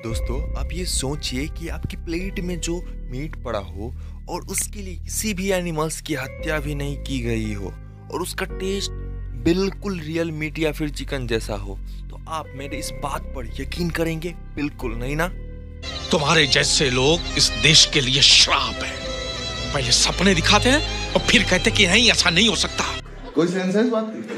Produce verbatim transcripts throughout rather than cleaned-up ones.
दोस्तों, आप ये सोचिए कि आपकी प्लेट में जो मीट पड़ा हो और उसके लिए किसी भी एनिमल्स की हत्या भी नहीं की गई हो और उसका टेस्ट बिल्कुल रियल मीट या फिर चिकन जैसा हो, तो आप मेरे इस बात पर यकीन करेंगे? बिल्कुल नहीं ना। तुम्हारे जैसे लोग इस देश के लिए श्राप है। पहले सपने दिखाते हैं और फिर कहते कि नहीं, ऐसा नहीं हो सकता। कोई सेंस है इस बात की?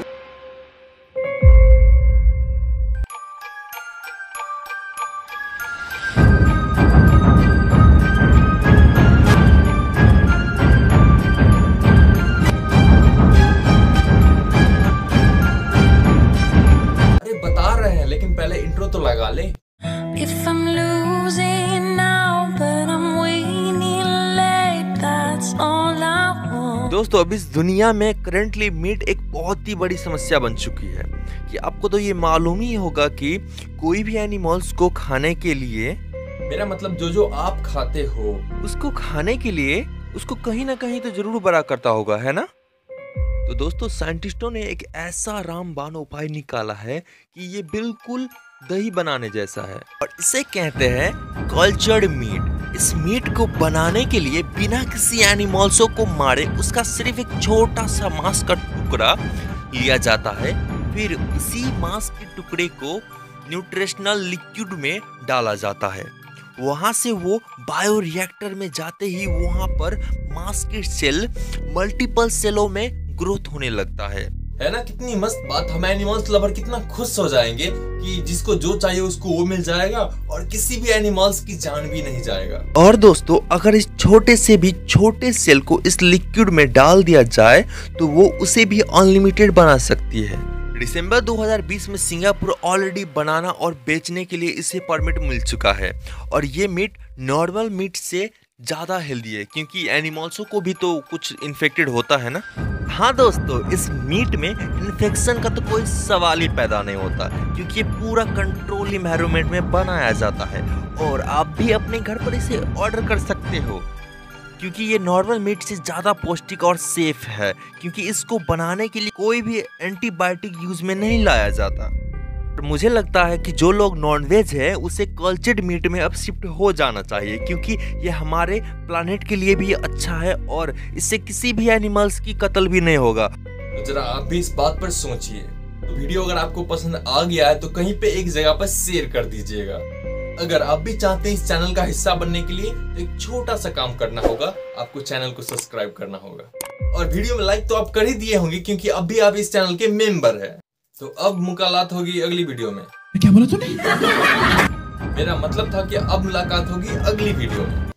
बता रहे हैं, लेकिन पहले इंट्रो तो लगा ले। If I'm losing now, but I'm winning late, that's all I want. दोस्तों, अब इस दुनिया में करंटली मीट एक बहुत ही बड़ी समस्या बन चुकी है कि आपको तो ये मालूम ही होगा कि कोई भी एनिमल्स को खाने के लिए, मेरा मतलब जो जो आप खाते हो उसको खाने के लिए उसको कहीं ना कहीं तो जरूर बड़ा करता होगा, है ना। तो दोस्तों, साइंटिस्टों ने एक ऐसा रामबाण उपाय निकाला है कि ये बिल्कुल दही बनाने जैसा है और इसे कहते हैं कल्चर्ड मीट। इस मीट को बनाने के लिए बिना किसी एनिमल्सों को मारे उसका सिर्फ एक छोटा सा मांस का टुकड़ा लिया जाता है। फिर उसी मांस के टुकड़े को न्यूट्रिशनल लिक्विड में डाला जाता है। वहां से वो बायोरिएक्टर में जाते ही वहां पर मांस के सेल मल्टीपल सेलों में ग्रोथ होने लगता है है ना। कितनी मस्त बात। हम एनिमल्स लवर कितना खुश हो जाएंगे कि जिसको जो चाहिए उसको वो मिल जाएगा और किसी भी एनिमल्स की जान भी नहीं जाएगा। और दोस्तों, अगर इस छोटे से भी छोटे सेल को इस लिक्विड में डाल दिया जाए तो वो उसे भी अनलिमिटेड बना सकती है। दिसंबर दो हज़ार बीस में सिंगापुर ऑलरेडी बनाना और बेचने के लिए इसे परमिट मिल चुका है और ये मीट नॉर्मल मीट से ज्यादा हेल्दी है क्योंकि एनिमल्सों को भी तो कुछ इन्फेक्टेड होता है ना। हाँ दोस्तों, इस मीट में इन्फेक्शन का तो कोई सवाल ही पैदा नहीं होता क्योंकि ये पूरा कंट्रोल एनवायरनमेंट में बनाया जाता है और आप भी अपने घर पर इसे ऑर्डर कर सकते हो क्योंकि ये नॉर्मल मीट से ज़्यादा पौष्टिक और सेफ है क्योंकि इसको बनाने के लिए कोई भी एंटीबायोटिक यूज में नहीं लाया जाता। मुझे लगता है कि जो लोग नॉनवेज है उसे कल्चर्ड मीट में अब शिफ्ट हो जाना चाहिए क्योंकि ये हमारे प्लानेट के लिए भी अच्छा है और इससे किसी भी एनिमल्स की कत्ल भी नहीं होगा। तो जरा आप भी इस बात पर सोचिए। तो वीडियो अगर आपको पसंद आ गया है तो कहीं पे एक जगह पर शेयर कर दीजिएगा। अगर आप भी चाहते हैं इस चैनल का हिस्सा बनने के लिए तो एक छोटा सा काम करना होगा, आपको चैनल को सब्सक्राइब करना होगा और वीडियो में लाइक तो आप कर ही दिए होंगे क्योंकि अब भी आप इस चैनल के मेंबर है। तो अब मुलाकात होगी अगली वीडियो में। क्या बोला तूने? मेरा मतलब था कि अब मुलाकात होगी अगली वीडियो में।